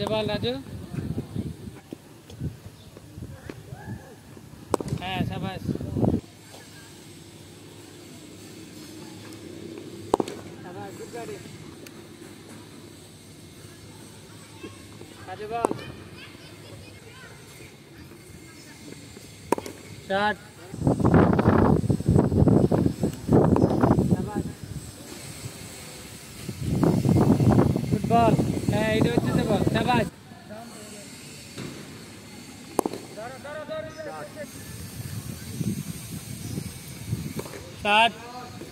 বল রাজু। হ্যাঁ শাবাশ। শাবাশ good batting. Raju bowl. Shot. শাবাশ গুড বল। হ্যাঁ এটা হচ্ছে বল। শাবাশ। শট।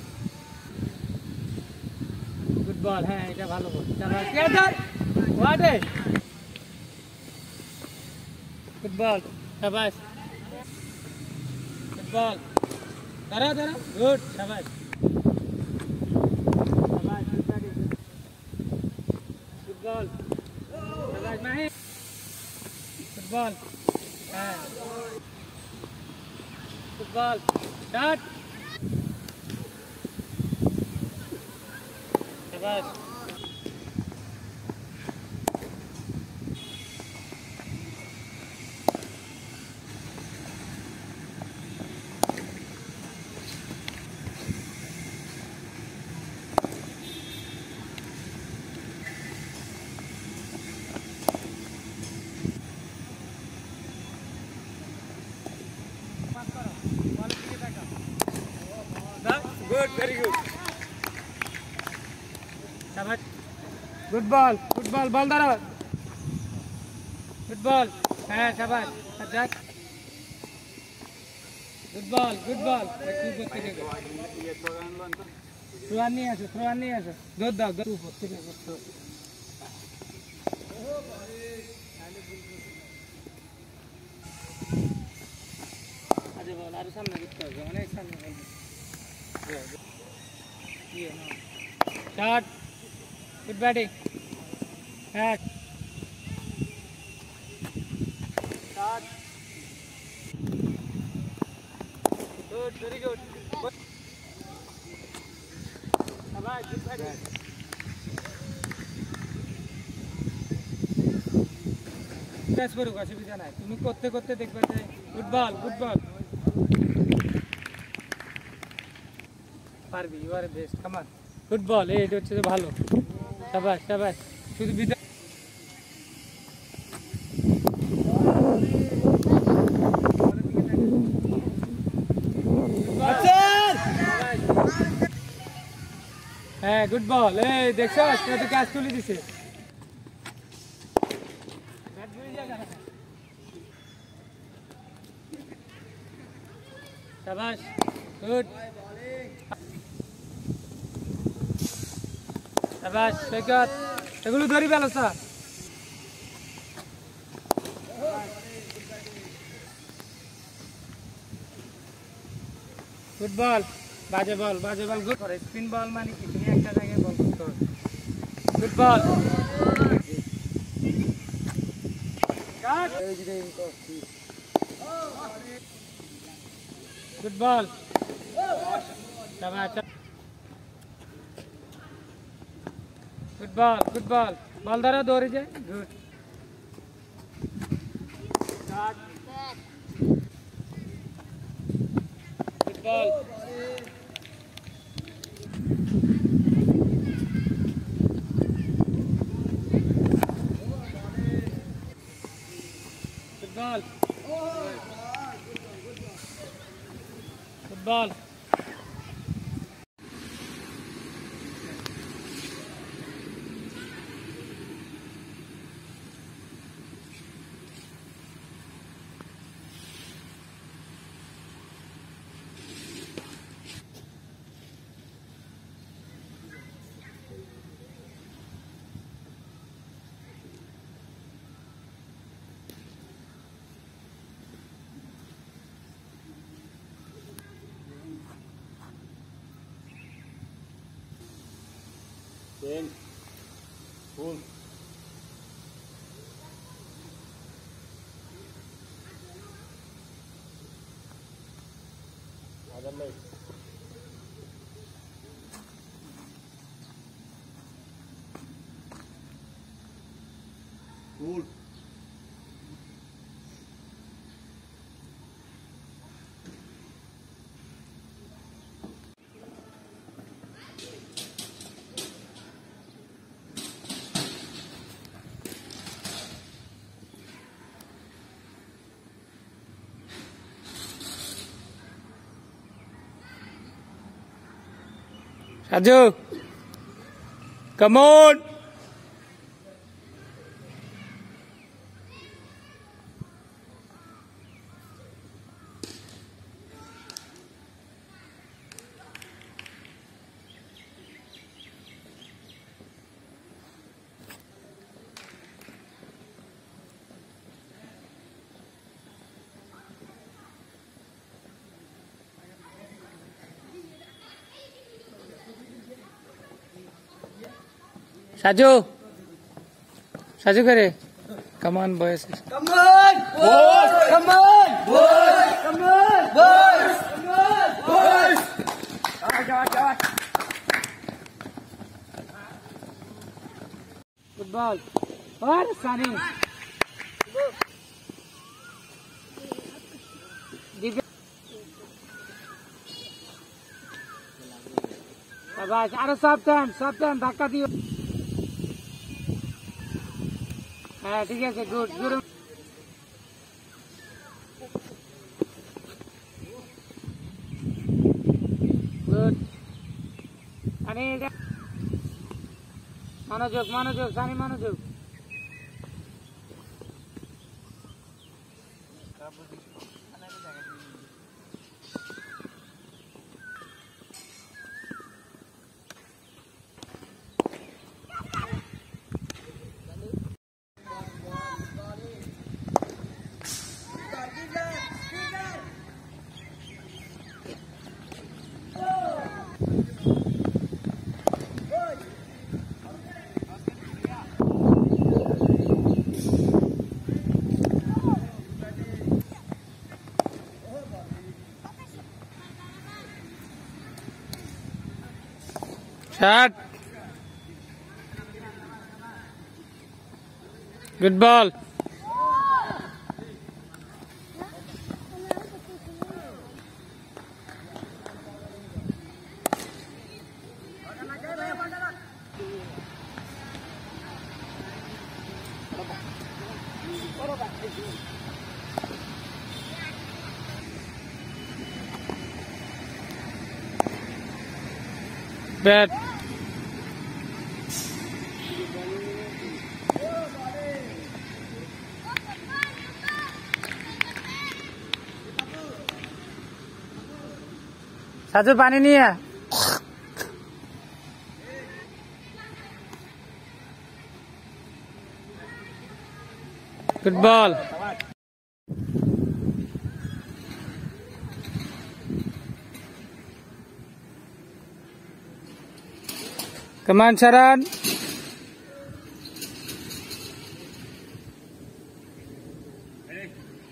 Good ball. হ্যাঁ এটা ভালো বল। শাবাশ কে ধর ওয়াটে। Good ball. শাবাশ গুড বল। ধরো ধরো গুড। শাবাশ শাবাশ গুড ব্যাটিং। Good ball. শাবাশ মাহি। Good ball. হ্যাঁ গুড বল। শট। শাবাশ গুড ভেরি গুড। শাবাশ good ball. Good ball. Ball ধরো। Good ball. হ্যাঁ শাবাশ Sajjad. Good ball. Good ball. একটু উপর থেকে থ্রোয়ার নিয়ে আসো। থ্রোয়ার নিয়ে আসো। দৌড় দাও দৌড় উপর থেকে। আচ্ছা বল আরো সামনে করতে হবে। অনেক সামনে বলবে। শট। Good batting. হ্যাঁ শট। Good very good. শাবাশ গুড ব্যাটিং। চেস করুক অসুবিধা নাই। তুমি করতে করতে দেখবে যে গুড বল। Good ball. পারবি you are best come on. Good ball. এটা হচ্ছে যে ভালো। শাবাশ শাবাশ শুধু ভিতরে। হ্যাঁ গুড বল। এই দেখছো তো ক্যাচ তুলে দিছে। শাবাশ গুড। শাবাশ সৈকত। এগুলো ধরি ভালো স্যার। Good ball. বাজে বল। বাজে বল গুড করে। স্পিন বল মানে কি তুমি একটা জায়গায় বল করতে হবে। Good ball. Good ball. শাবাশ good ball. Good ball. Ball ধরো দৌড়ে যায়। Good. Good ball. Good ball. Good ball. Ten. Full. Other leg. Full. Raju, come on. Saju, Saju करे. Come on, boys. Come on, boys! Come on, boys! Come on, boys! Come on, boys! Good ball. और सानी. शाबाश. आरो सब time धक्का दियो. হ্যাঁ ঠিক আছে গুড গুড গুড আরে মনোযোগ সানি মনোযোগ Shot. Good ball. Bad. साजू पानी नहीं है. Good ball. Come on, Sharan. Ready?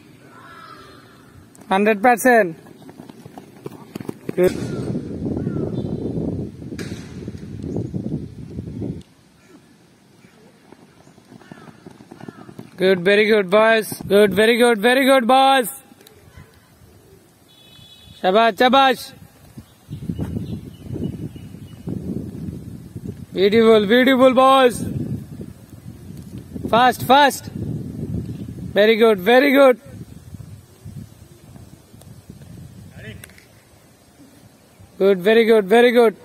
100%. Good. Good, very good, boys. Good, very good, boys. Shabash. Beautiful, boys. Fast. Very good. Ready? Good, very good.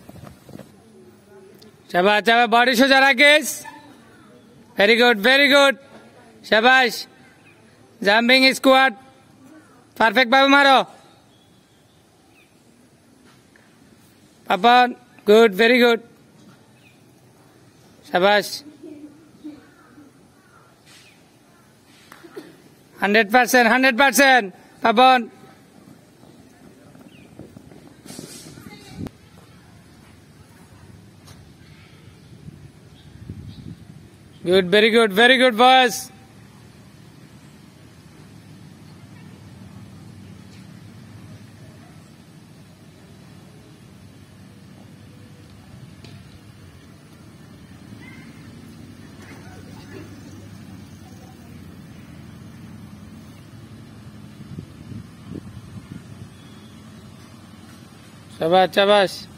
Shabash, body soja rakesh. Very good. Shabash. Jumping squat. Perfect, babu maro. Papa, good, very good. Shabash. 100%. Papan. Good, very good, boys. Shabash.